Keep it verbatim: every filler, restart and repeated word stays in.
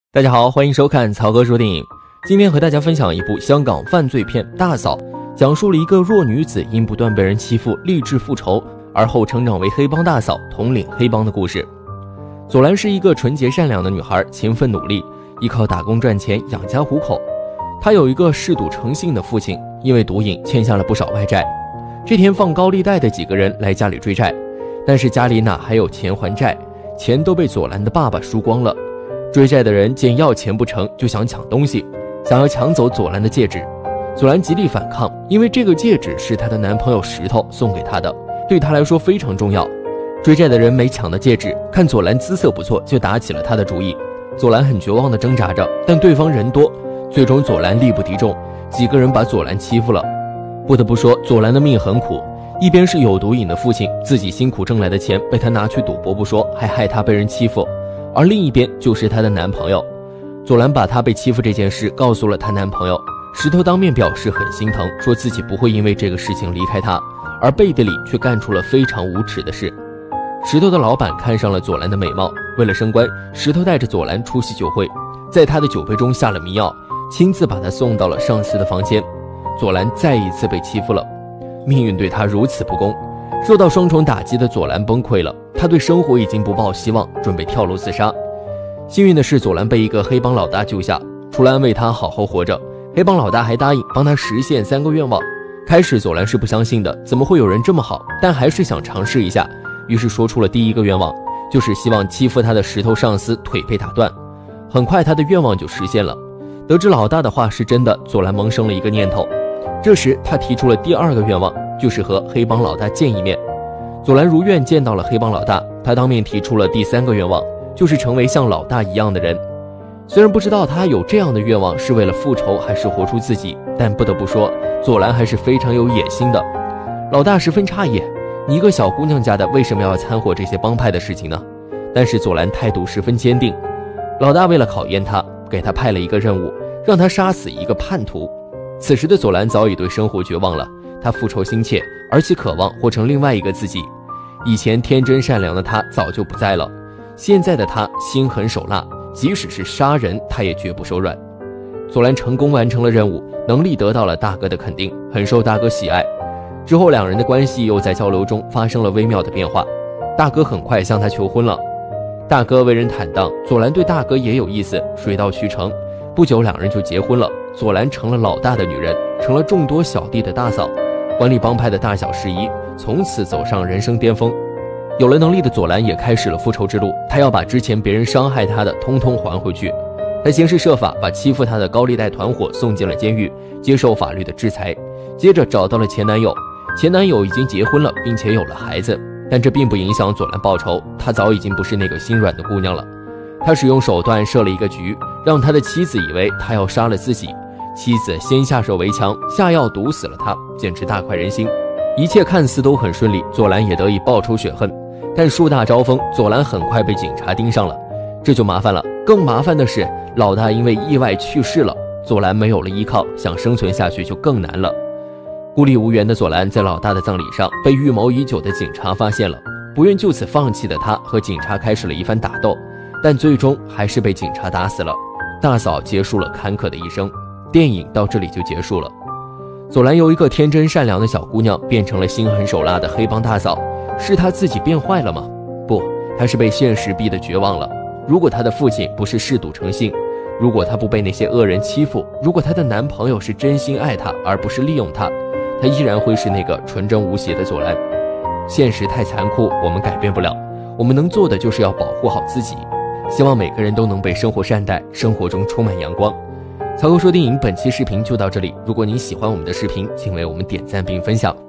大家好，欢迎收看曹哥说电影。今天和大家分享一部香港犯罪片《大嫂》，讲述了一个弱女子因不断被人欺负，立志复仇，而后成长为黑帮大嫂，统领黑帮的故事。左兰是一个纯洁善良的女孩，勤奋努力，依靠打工赚钱养家糊口。她有一个嗜赌成性的父亲，因为毒瘾欠下了不少外债。这天放高利贷的几个人来家里追债，但是家里哪还有钱还债，钱都被左兰的爸爸输光了。追债的人见要钱不成，就想抢东西，想要抢走左兰的戒指。左兰极力反抗，因为这个戒指是她的男朋友石头送给她的，对她来说非常重要。追债的人没抢到戒指，看左兰姿色不错，就打起了她的主意。左兰很绝望地挣扎着，但对方人多，最终左兰力不敌众，几个人把左兰欺负了。不得不说，左兰的命很苦，一边是有毒瘾的父亲，自己辛苦挣来的钱被他拿去赌博不说，还害她被人欺负。而另一边就是她的男朋友，左兰把她被欺负这件事告诉了她男朋友，石头当面表示很心疼，说自己不会因为这个事情离开她，而背地里却干出了非常无耻的事。石头的老板看上了左兰的美貌，为了升官，石头带着左兰出席酒会，在他的酒杯中下了迷药，亲自把她送到了上司的房间。左兰再一次被欺负了，命运对她如此不公，受到双重打击的左兰崩溃了，她对生活已经不抱希望，准备跳楼自杀。幸运的是，左兰被一个黑帮老大救下，除了安慰她好好活着，黑帮老大还答应帮她实现三个愿望。开始左兰是不相信的，怎么会有人这么好，但还是想尝试一下，于是说出了第一个愿望，就是希望欺负她的石头上司腿被打断。很快她的愿望就实现了。得知老大的话是真的，左兰萌生了一个念头，这时她提出了第二个愿望，就是和黑帮老大见一面。左兰如愿见到了黑帮老大，他当面提出了第三个愿望，就是成为像老大一样的人。虽然不知道他有这样的愿望是为了复仇还是活出自己，但不得不说，左兰还是非常有野心的。老大十分诧异，你一个小姑娘家的为什么要掺和这些帮派的事情呢？但是左兰态度十分坚定。老大为了考验他，给他派了一个任务，让他杀死一个叛徒。此时的左兰早已对生活绝望了，他复仇心切，而且渴望活成另外一个自己。以前天真善良的他早就不在了，现在的他心狠手辣，即使是杀人他也绝不手软。左兰成功完成了任务，能力得到了大哥的肯定，很受大哥喜爱。之后两人的关系又在交流中发生了微妙的变化，大哥很快向他求婚了。大哥为人坦荡，左兰对大哥也有意思，水到渠成。不久两人就结婚了，左兰成了老大的女人，成了众多小弟的大嫂，管理帮派的大小事宜，从此走上人生巅峰。有了能力的左兰也开始了复仇之路，她要把之前别人伤害她的通通还回去。她行事设法把欺负她的高利贷团伙送进了监狱，接受法律的制裁。接着找到了前男友，前男友已经结婚了，并且有了孩子，但这并不影响左兰报仇，她早已经不是那个心软的姑娘了。她使用手段设了一个局，让他的妻子以为他要杀了自己，妻子先下手为强，下药毒死了他，简直大快人心。一切看似都很顺利，左兰也得以报仇雪恨。但树大招风，左兰很快被警察盯上了，这就麻烦了。更麻烦的是，老大因为意外去世了，左兰没有了依靠，想生存下去就更难了。孤立无援的左兰在老大的葬礼上被预谋已久的警察发现了，不愿就此放弃的他和警察开始了一番打斗，但最终还是被警察打死了。大嫂结束了坎坷的一生，电影到这里就结束了。左兰由一个天真善良的小姑娘变成了心狠手辣的黑帮大嫂，是她自己变坏了吗？不，她是被现实逼得绝望了。如果她的父亲不是嗜赌成性，如果她不被那些恶人欺负，如果她的男朋友是真心爱她而不是利用她，她依然会是那个纯真无邪的左兰。现实太残酷，我们改变不了，我们能做的就是要保护好自己。希望每个人都能被生活善待，生活中充满阳光。曹哥说电影本期视频就到这里，如果您喜欢我们的视频，请为我们点赞并分享。